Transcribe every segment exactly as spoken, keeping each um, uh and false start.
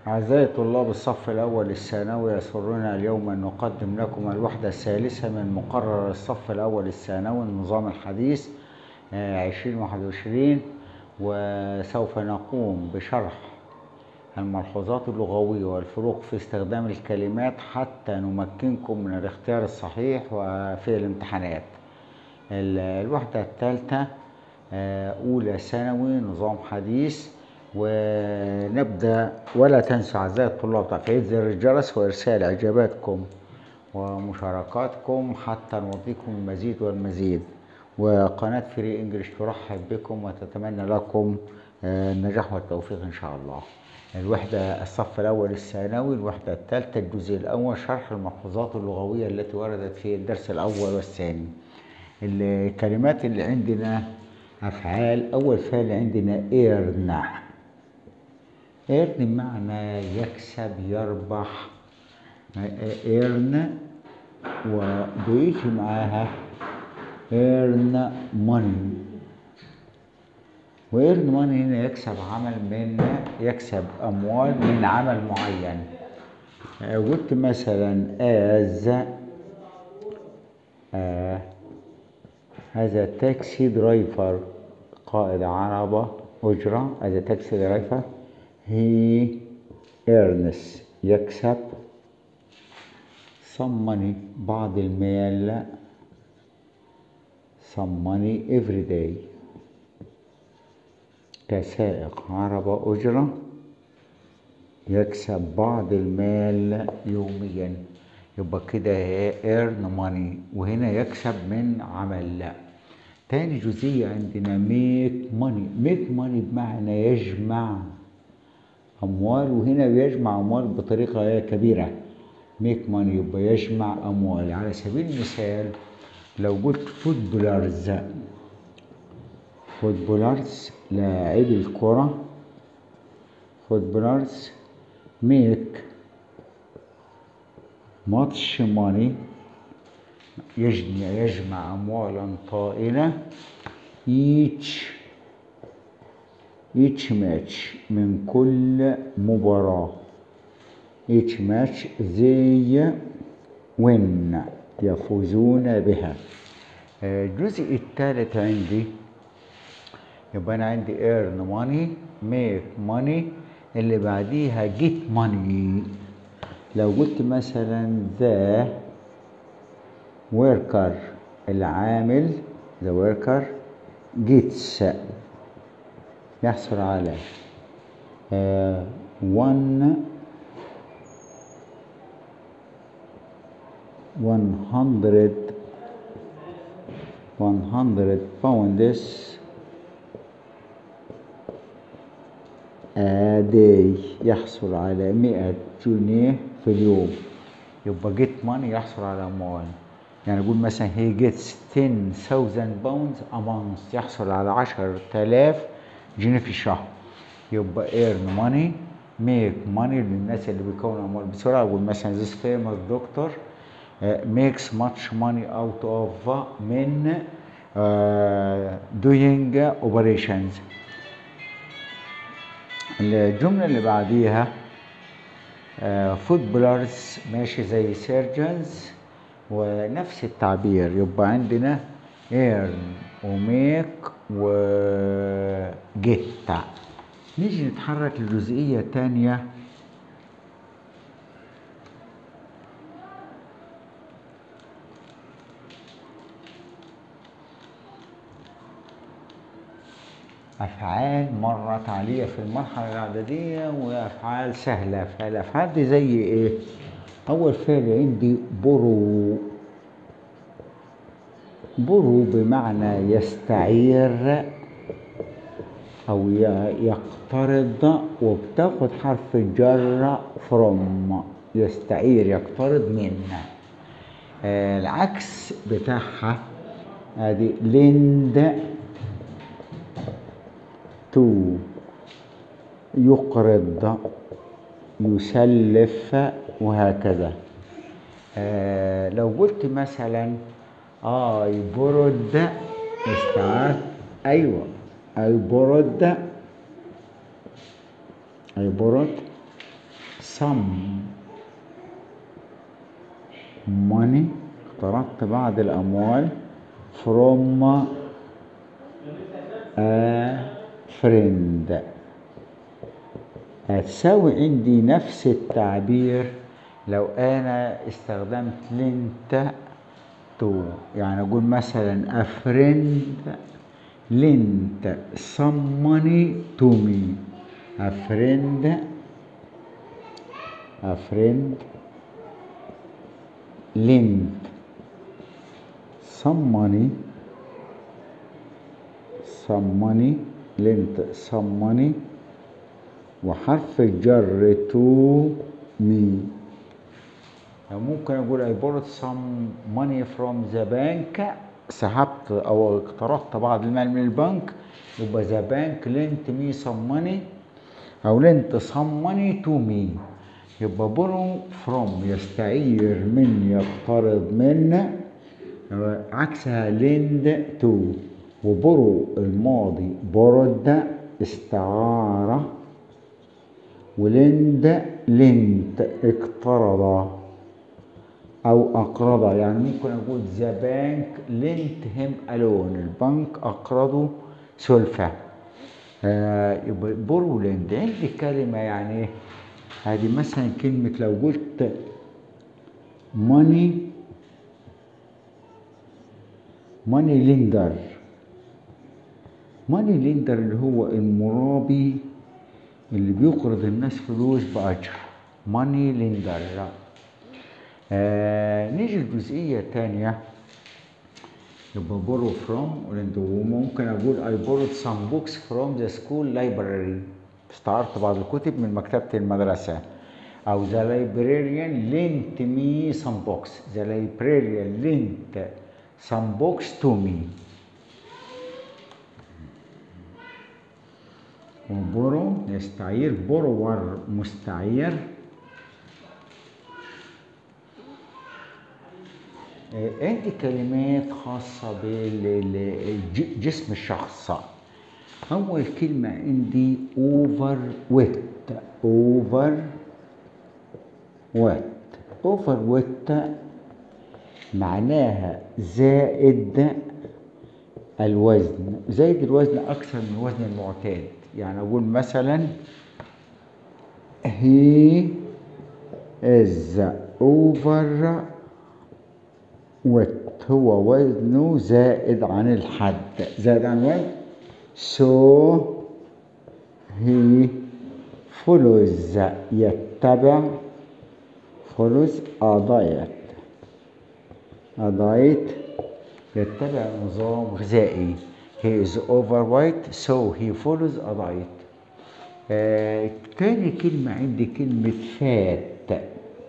أعزائي طلاب الصف الأول الثانوي، يسرنا اليوم أن نقدم لكم الوحدة الثالثة من مقرر الصف الأول الثانوي النظام الحديث عشرين واحد وعشرين، وسوف نقوم بشرح الملحوظات اللغوية والفروق في استخدام الكلمات حتى نمكنكم من الاختيار الصحيح وفي الامتحانات. الوحدة الثالثة أولى ثانوي نظام حديث، ونبدأ. ولا تنسوا أعزائي الطلاب تفعيل زر الجرس وإرسال إجاباتكم ومشاركاتكم حتى نعطيكم المزيد والمزيد. وقناة فري إنجليش ترحب بكم وتتمنى لكم النجاح والتوفيق إن شاء الله. الوحدة الصف الأول الثانوي الوحدة الثالثة الجزء الأول شرح الملحوظات اللغوية التي وردت في الدرس الأول والثاني. الكلمات اللي عندنا أفعال. أول فعل عندنا إيرن. إيرن بمعنى يكسب يربح. إيرن وبيجي معاها إيرن ماني، وإيرن ماني هنا يكسب عمل من يكسب أموال من عمل معين. قلت مثلا as آه هذا تاكسي درايفر، قائد عربة أجرة. هذا تاكسي درايفر he earns يكسب some money بعض المال some money every day. كسائق عربة أجرة يكسب بعض المال يوميا. يبقى كده earn money، وهنا يكسب من عمل. لا. تاني جزئية عندنا make money. make money بمعنى يجمع أموال، وهنا بيجمع أموال بطريقة كبيرة. make money يبقى يجمع أموال. على سبيل المثال لو قلت فوتبولرز، فوتبولرز لاعبي الكرة، فوتبولرز make much money يجمع أموالا طائلة each each match من كل مباراة. each match they win يفوزون بها. الجزء الثالث عندي يبقى أنا عندي earn money make money اللي بعديها get money. لو قلت مثلا the worker العامل the worker gets يحصل على uh, one one hundred one hundred pounds a day يحصل على مئة جنيه في اليوم. يبقى get money يحصل على أموال. يعني أقول مثلا he gets ten thousand pounds a month يحصل على عشر تلاف جنيه في الشهر. يبقى earn money make money للناس اللي بيكونوا أموال بسرعة. أقول مثلا this famous doctor uh, makes much money out of من uh, doing operations. الجملة اللي بعديها فوتبولرز uh, ماشي زي سيرجنز ونفس التعبير. يبقى عندنا earn وميك وجيت. نيجي نتحرك للجزئية الثانية. أفعال مرت عليها في المرحلة الإعدادية وأفعال سهلة. فالأفعال دي زي إيه؟ أول فعل عندي برو. برو بمعنى يستعير أو يقترض، وبتاخد حرف الجر from. يستعير يقترض من. آه العكس بتاعها ادي lend to يقرض يسلف وهكذا. آه لو قلت مثلا I borrowed استعارت. ايوه I borrowed I borrowed some money اقترضت بعض الأموال from a friend. هتساوي عندي نفس التعبير لو أنا استخدمت lent to، يعني أقول مثلا a friend lent some money to me. a friend a friend lent some money some money lent some money وحرف الجر to me. ممكن أقول I borrowed some money from the bank، سحبت أو اقترضت بعض المال من البنك، يبقى the bank lent me some money أو lent some money to me. يبقى borrow from يستعير من يقترض من، عكسها lend to. وبرو الماضي borrowed استعارة، ولند lent اقترض أو أقرض. يعني ممكن أقول the bank lent him a loan، البنك أقرضه سلفة. آه يبقى borrow lend. عندي كلمة يعني هذه مثلا كلمة لو قلت money money lender money lender اللي هو المرابي اللي بيقرض الناس فلوس بأجر، money lender. آه نيجي الجزئية الثانية، يبقى borrow from ولند. وممكن أقول I borrowed some books from the school library، استعرت بعض الكتب من مكتبة المدرسة. أو the librarian lent me some books، the librarian lent some books to me. وبورو يستعير، borrower مستعير. عندي كلمات خاصة بجسم الشخص. أول كلمة عندي over wet over wet over wet معناها زائد الوزن، زائد الوزن أكثر من الوزن المعتاد. يعني أقول مثلا he is over wet، هو وزنه زائد عن الحد، زائد عن الوزن. so he follows يتبع follows a diet a diet يتبع نظام غذائي. he is overweight so he follows a diet. آه، تاني كلمة عندي كلمة فات.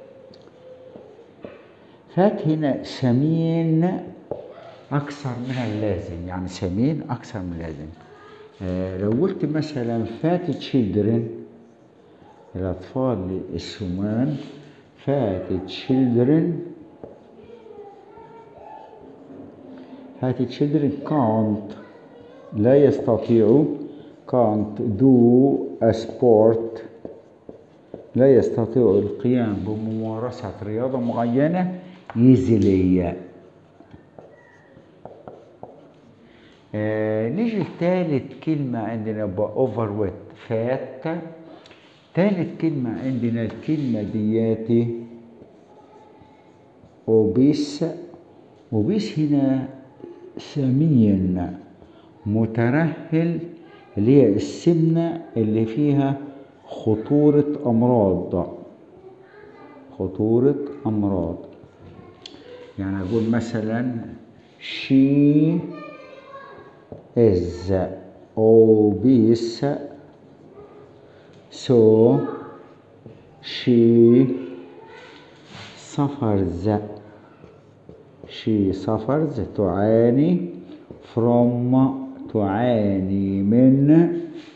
فات هنا سمين أكثر من اللازم، يعني سمين أكثر من اللازم. آه لو قلت مثلا فات children الأطفال السمان، فات children فات children can't لا يستطيع can't do a sport لا يستطيع القيام بممارسة رياضة معينة easily. آه نيجي لثالث كلمة عندنا بقى overweight فات. ثالث كلمة عندنا الكلمة دياتي obese. obese هنا سمين مترهل، اللي هي السمنة اللي فيها خطورة أمراض خطورة أمراض. يعني أقول مثلا she is obese so she suffers she suffers تعاني from تعاني من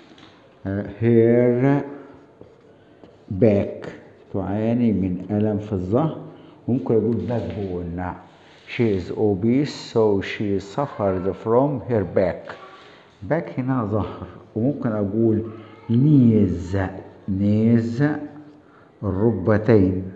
her back تعاني من ألم في الظهر. ممكن أقول backbone. she is obese so she suffers from her back. back هنا ظهر. وممكن أقول knees knees الركبتين.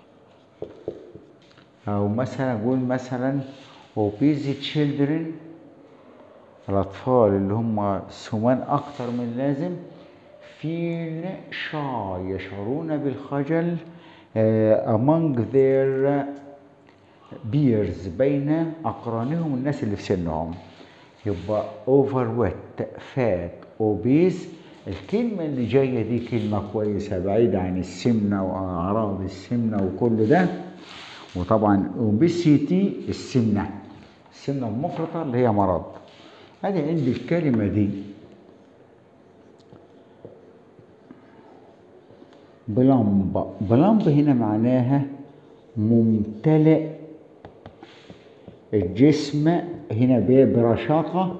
أو مثلا أقول مثلا obese children، الأطفال اللي هم سمان أكتر من اللازم، feel shy، يشعرون بالخجل uh, among their peers، بين أقرانهم الناس اللي في سنهم. يبقى overweight، fat، obese. الكلمة اللي جاية دي كلمة كويسة بعيدة عن السمنة وأعراض السمنة وكل ده. وطبعا obesity السمنة، السمنة المفرطة اللي هي مرض. هذه عندي الكلمة دي بلمب. بلمب هنا معناها ممتلئ الجسم، هنا برشاقة،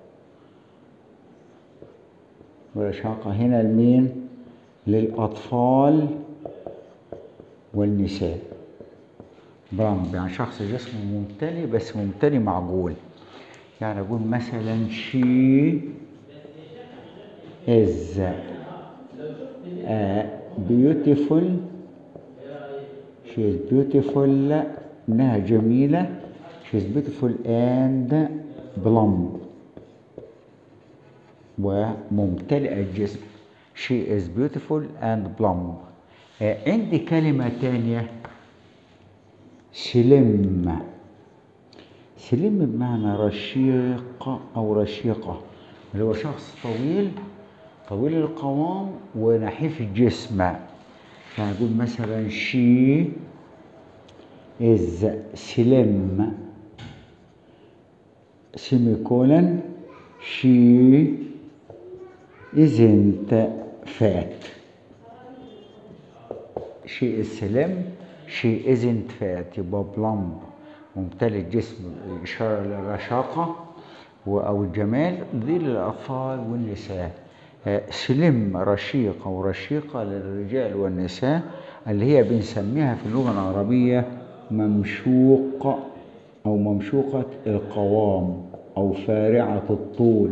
برشاقة هنا لمين؟ للأطفال والنساء. بلمب يعني شخص جسمه ممتلئ، بس ممتلئ معقول. يعني أقول مثلا she is a beautiful، she is beautiful إنها جميلة، she is beautiful and plump، وممتلئة الجسم. she is beautiful and plump. آه عندي كلمة تانية سلم. سلم بمعنى رشيق أو رشيقة، اللي هو شخص طويل، طويل القوام ونحيف الجسم. فنقول مثلا she is slim semicolon she isn't fat. she is slim she isn't fat. يبقى plump ممتلئ الجسم، إشارة للرشاقة أو الجمال، دي للأطفال والنساء. سلم رشيقة ورشيقة للرجال والنساء، اللي هي بنسميها في اللغة العربية ممشوق أو ممشوقة القوام أو فارعة الطول.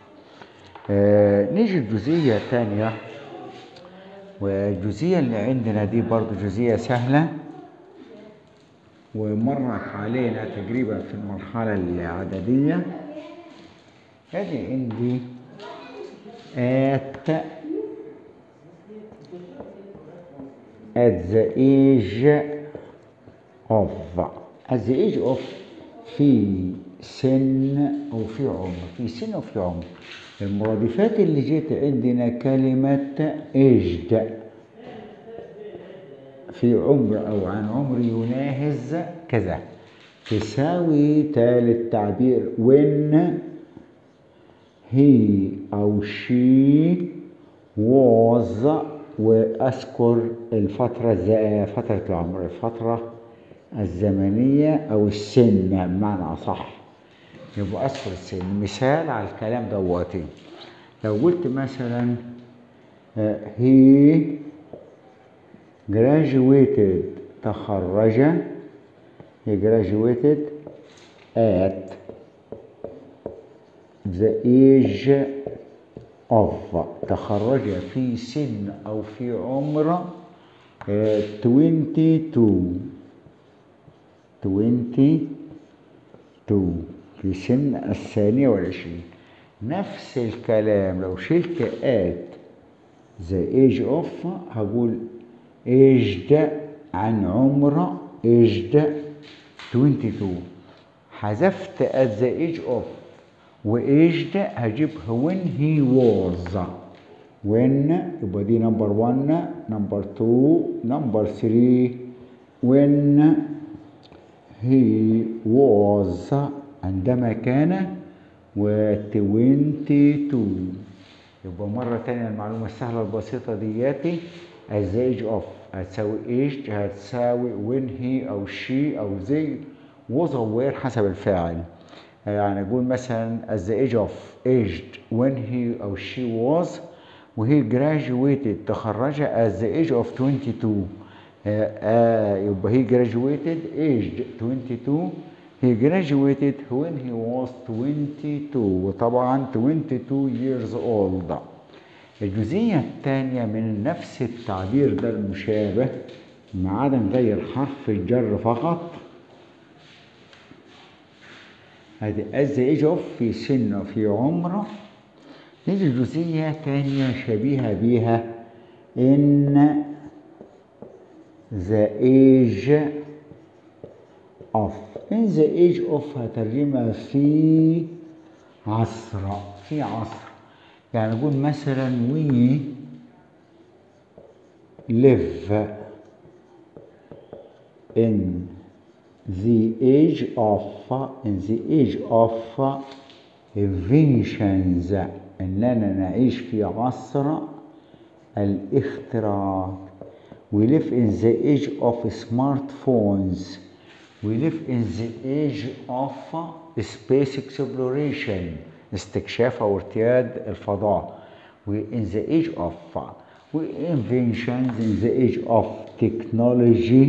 آه نيجي الجزئية الثانية، والجزئية اللي عندنا دي برضو جزئية سهلة ومرت علينا تقريبا في المرحلة الإعدادية. هذه عندي at at the age of at the age of في سن أو في عمر، في سن أو في عمر. المرادفات اللي جيت عندنا كلمة aged، في عمر أو عن عمر يناهز كذا، تساوي تالت تعبير when he أو she was، وأذكر الفترة فترة العمر، الفترة الزمنية أو السن بمعنى أصح. يبقى أذكر السن. مثال على الكلام دواتي، لو قلت مثلا he graduated، تخرج، he graduated at the age of، تخرج في سن أو في عمر twenty-two، twenty-two، في سن الثانية والعشرين. نفس الكلام لو شلت at the age of هقول aged عن عمر aged twenty-two. حذفت at the age of وaged هجيب when he was. when يبقى دي number one، number two، number three. when he was عندما كان، و twenty-two. يبقى مرة تانية المعلومة السهلة البسيطة دياتي at the age of هتساوي aged، هتساوي when he أو she أو they was أو were حسب الفاعل. يعني أقول مثلا at the age of aged when he أو she was، وهي graduated تخرج at the age of twenty-two. آه آه يبقى he graduated aged twenty-two، he graduated when he was twenty-two، وطبعا twenty-two years old. الجزئية الثانية من نفس التعبير ده المشابه ما عدا نغير حرف الجر فقط. هذه as the age of في سنه في عمره. نيجي جزئية تانية شبيهة بيها in the age of. in the age of هترجمها في عصر، في عصر. يعني نقول مثلا we live in the age of in the age of inventions، إننا نعيش في عصر الاختراع. we live in the age of smartphones. we live in the age of space exploration، استكشاف أو ارتياد الفضاء. we in the age of we inventions in the age of technology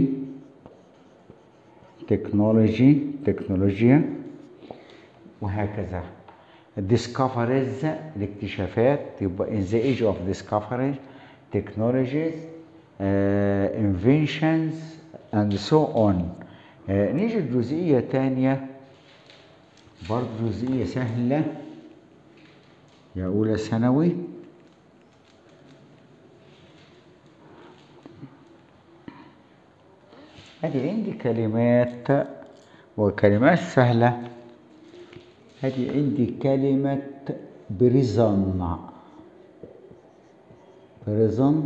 technology تكنولوجيا وهكذا. discoveries الاكتشافات، يبقى in the age of discovery technologies uh, inventions and so on. uh, نيجي لجزئية تانية برضه جزئية سهلة يا أولى ثانوي. هذه عندي كلمات وكلمات سهلة. هذه عندي كلمة بريزن، بريزن،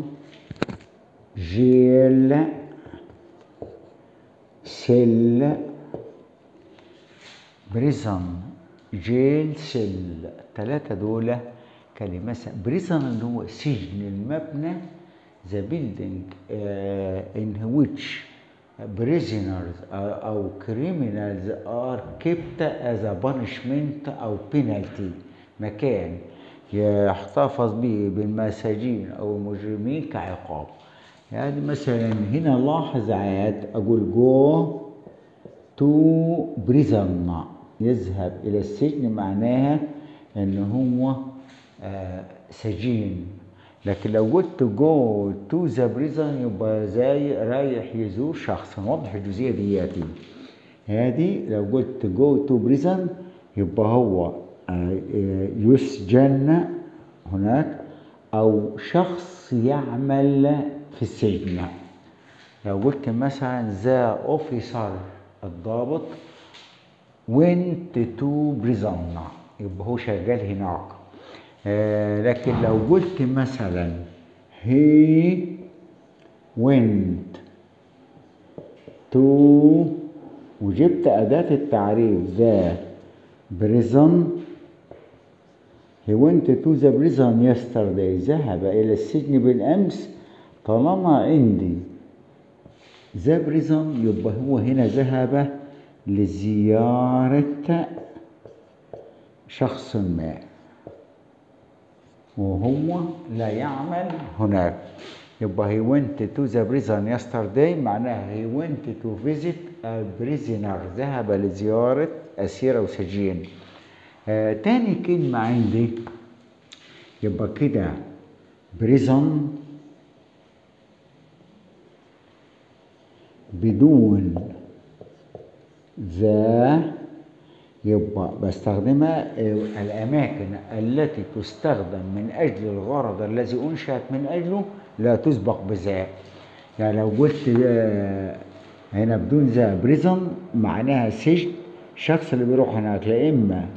جيل، سل. بريزن، جيل، سل، الثلاثة دول كلمات. بريزن اللي هو سجن، المبنى. the building uh, in which prisoners أو criminals are kept as a punishment أو penalty، مكان يحتفظ به بالمساجين أو المجرمين كعقاب. يعني مثلا هنا لاحظ عاد أقول go to prison، يذهب إلى السجن، معناها إن هو آه سجين. لكن لو قلت جو تو ذا بريزن يبقى زي رايح يزور شخص. نوضح الجزئيه دياتي. هذه لو قلت جو تو بريزن يبقى هو يسجن هناك او شخص يعمل في السجن. لو قلت مثلا ذا اوفيسر الضابط went to prison يبقى هو شغال هناك. آه لكن لو قلت مثلا he went to وجبت أداة التعريف the prison، he went to the prison yesterday، ذهب إلى السجن بالأمس. طالما عندي the prison يبقى هو هنا ذهب لزيارة شخص ما وهو لا يعمل هناك. يبقى he went to the prison yesterday معناها he went to visit a prisoner، ذهب لزيارة أسير أو سجين. آه تاني كلمة عندي يبقى كده prison بدون ذا، يبقى بستخدمها الأماكن التي تستخدم من أجل الغرض الذي أنشأت من أجله لا تسبق بذا. يعني لو قلت هنا بدون ذا بريزن معناها سجن، الشخص اللي بيروح هناك لا إما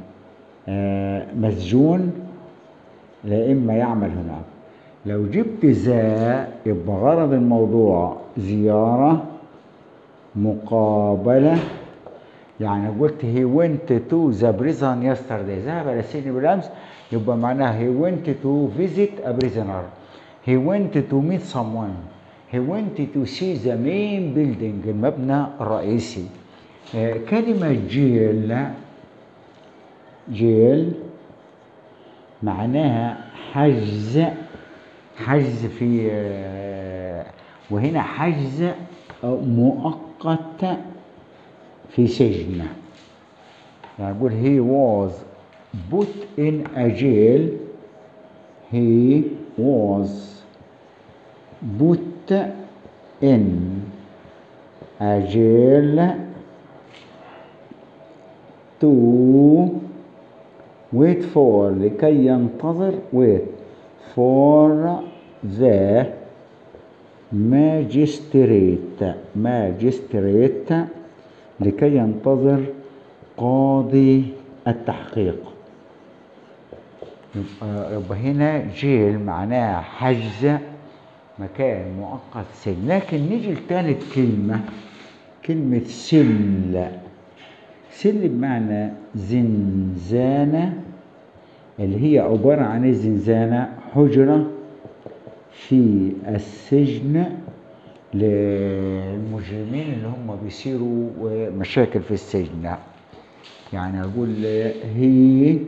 مسجون لا إما يعمل هناك. لو جبت ذا يبقى غرض الموضوع زيارة، مقابلة. يعني قلت he went to the prison yesterday، ذهب إلى السجن بالأمس، يبقى معناها he went to visit a prisoner، he went to meet someone، he went to see the main building، المبنى الرئيسي. آه كلمة جيل، جيل معناها حجز، حجز في آه وهنا حجز مؤقت في سجن. يعني أقول he was put in a jail، he was put in a jail to wait for لكي ينتظر wait for the magistrate magistrate لكي ينتظر قاضي التحقيق. يبقى, يبقى هنا جيل معناها حجز مكان مؤقت سجن. لكن نيجي لثالث كلمة، كلمة سل. سل بمعنى زنزانة، اللي هي عبارة عن الزنزانة حجرة في السجن للمجرمين اللي هم بيصيروا مشاكل في السجن. يعني أقول هي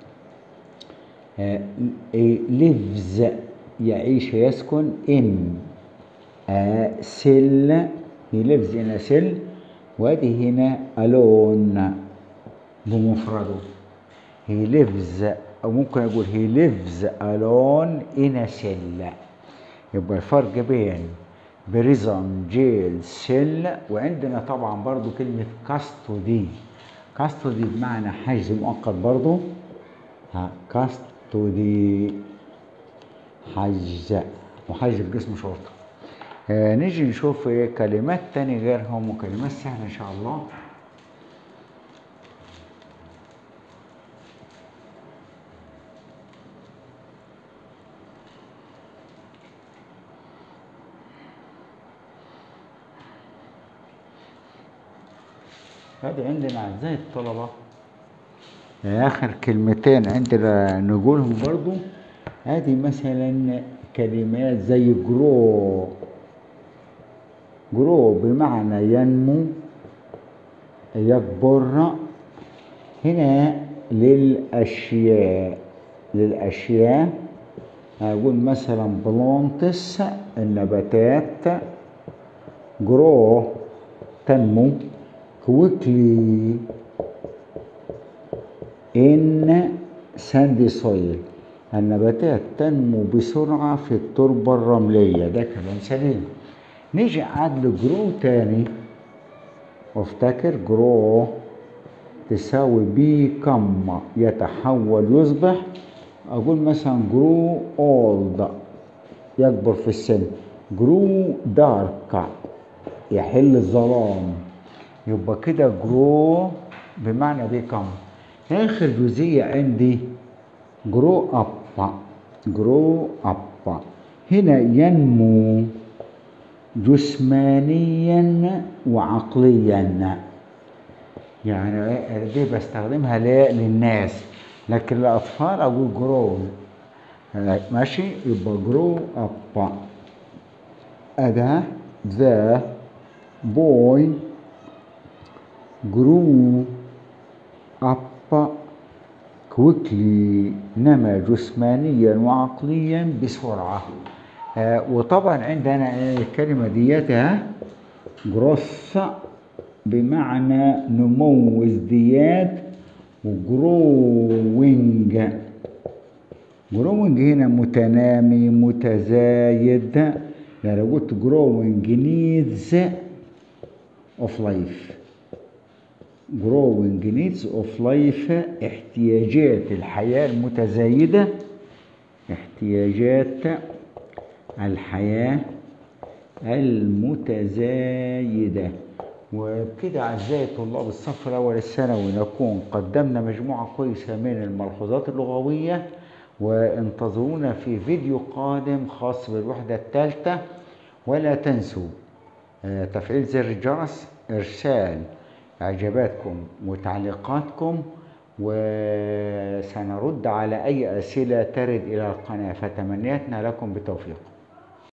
lives يعيش يسكن in a cell he lives in a cell، وادي هنا alone بمفرده he lives، أو ممكن أقول he lives alone in a cell. يبقى الفرق بين بريزون جيل سيل. وعندنا طبعا برضو كلمة كاستودي. كاستودي بمعنى حجز مؤقت برضو، ها كاستودي حجز وحجز بجسم شرطة. آه نيجي نشوف كلمات تاني غيرهم وكلمات سهلة إن شاء الله. هذه عندنا أعزائي الطلبة آخر كلمتين عندنا نقولهم برضو. هذه مثلا كلمات زي جرو. جرو بمعنى ينمو يكبر. هنا للأشياء للأشياء أقول مثلا بلانتس النباتات، جرو تنمو، quickly in sandy soil النباتات تنمو بسرعة في التربة الرملية. ده كلام سليم. نيجي عاد لجرو تاني، وافتكر جرو تساوي become يتحول يصبح. أقول مثلا جرو old يكبر في السن، جرو dark يحل الظلام. يبقى كده جرو بمعنى بيكم. آخر جزئية عندي جرو أب. جرو أب هنا ينمو جسمانيا وعقليا. يعني دي بستخدمها للناس، لكن الأطفال أقول جرو. ماشي. يبقى جرو أب. أداة ذا boy grew up quickly نما جسمانيا وعقليا بسرعة. آه وطبعا عندنا الكلمة ديتها growth بمعنى نمو ازدياد، وجروينج جروينج هنا متنامي متزايد. يعني لو قلت growing needs of life growing needs of life احتياجات الحياة المتزايدة، احتياجات الحياة المتزايدة. وبكده أعزائي طلاب الصف الأول الثانوي نكون قدمنا مجموعة كويسة من الملحوظات اللغوية، وانتظرونا في فيديو قادم خاص بالوحدة الثالثة. ولا تنسوا تفعيل زر الجرس، إرسال إعجاباتكم وتعليقاتكم، وسنرد على أي أسئلة ترد إلى القناة. فتمنياتنا لكم بالتوفيق.